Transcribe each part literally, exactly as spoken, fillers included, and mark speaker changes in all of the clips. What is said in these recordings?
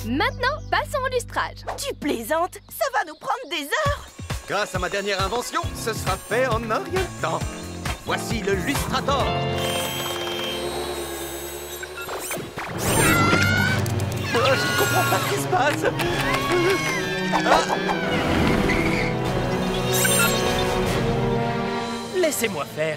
Speaker 1: Maintenant, passons au lustrage.
Speaker 2: Tu plaisantes? Ça va nous prendre des heures.
Speaker 3: Grâce à ma dernière invention, ce sera fait en un rien de temps. Voici le lustrator. Oh, je ne comprends pas ce qui se passe. Ah.
Speaker 4: Laissez-moi faire.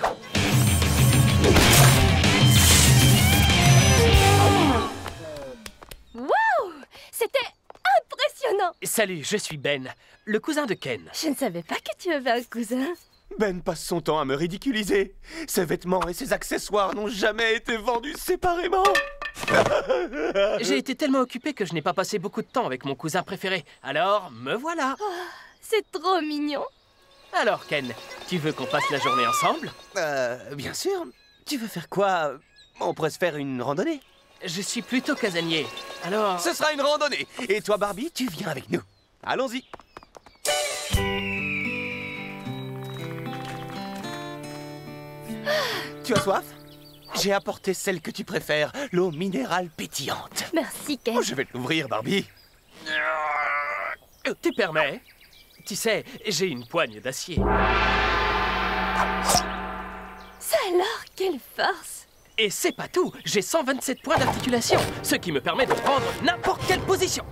Speaker 1: Waouh! C'était impressionnant!
Speaker 4: Salut, je suis Ben, le cousin de Ken.
Speaker 1: Je ne savais pas que tu avais un cousin.
Speaker 3: Ben passe son temps à me ridiculiser. Ses vêtements et ses accessoires n'ont jamais été vendus séparément.
Speaker 4: J'ai été tellement occupé que je n'ai pas passé beaucoup de temps avec mon cousin préféré. Alors, me voilà.
Speaker 1: Oh, c'est trop mignon.
Speaker 4: Alors, Ken, tu veux qu'on passe la journée ensemble?
Speaker 3: Euh, bien sûr. Tu veux faire quoi? On pourrait se faire une randonnée.
Speaker 4: Je suis plutôt casanier, alors...
Speaker 3: Ce sera une randonnée. Et toi, Barbie, tu viens avec nous. Allons-y. Tu as soif? J'ai apporté celle que tu préfères, l'eau minérale pétillante.
Speaker 1: Merci, Ken.
Speaker 3: Oh, je vais l'ouvrir, Barbie.
Speaker 4: Tu permets? Tu sais, j'ai une poigne d'acier.
Speaker 1: Ça alors, quelle force!
Speaker 4: Et c'est pas tout, j'ai cent vingt-sept points d'articulation, ce qui me permet de prendre n'importe quelle position.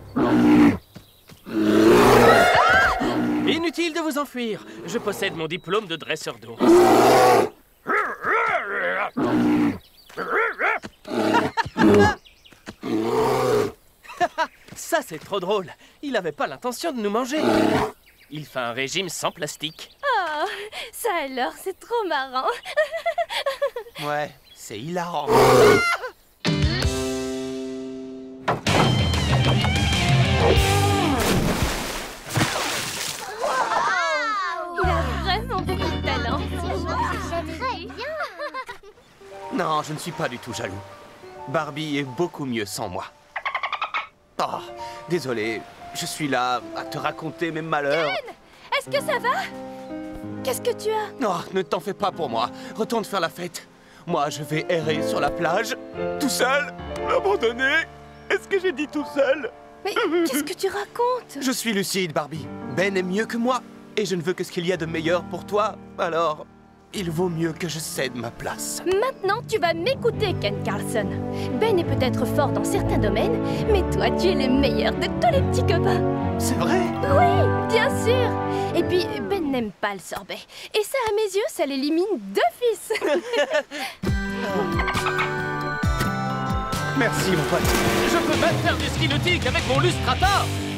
Speaker 4: Ah! Inutile de vous enfuir, je possède mon diplôme de dresseur d'ours. Ça, c'est trop drôle. Il avait pas l'intention de nous manger. Il fait un régime sans plastique.
Speaker 1: Oh, ça alors, c'est trop marrant.
Speaker 3: Ouais, c'est hilarant.
Speaker 1: Il a vraiment beaucoup de talent.
Speaker 5: C'est très bien.
Speaker 3: Non, je ne suis pas du tout jaloux. Barbie est beaucoup mieux sans moi. Oh, désolé, je suis là à te raconter mes malheurs.
Speaker 1: Ken, est-ce que ça va? Qu'est-ce que tu as?
Speaker 3: Non, ne t'en fais pas pour moi. Retourne faire la fête. Moi, je vais errer sur la plage, tout seul, abandonné. Est-ce que j'ai dit tout seul?
Speaker 1: Mais qu'est-ce que tu racontes?
Speaker 3: Je suis lucide, Barbie. Ben est mieux que moi. Et je ne veux que ce qu'il y a de meilleur pour toi. Alors, il vaut mieux que je cède ma place.
Speaker 1: Maintenant, tu vas m'écouter, Ken Carlson. Ben est peut-être fort dans certains domaines, mais toi, tu es le meilleur de tous les petits copains.
Speaker 3: C'est vrai?
Speaker 1: Oui, bien sûr. Et puis, Ben n'aime pas le sorbet. Et ça, à mes yeux, ça l'élimine d'office.
Speaker 3: Merci, mon pote.
Speaker 4: Je peux même faire du ski nautique avec mon lustrator.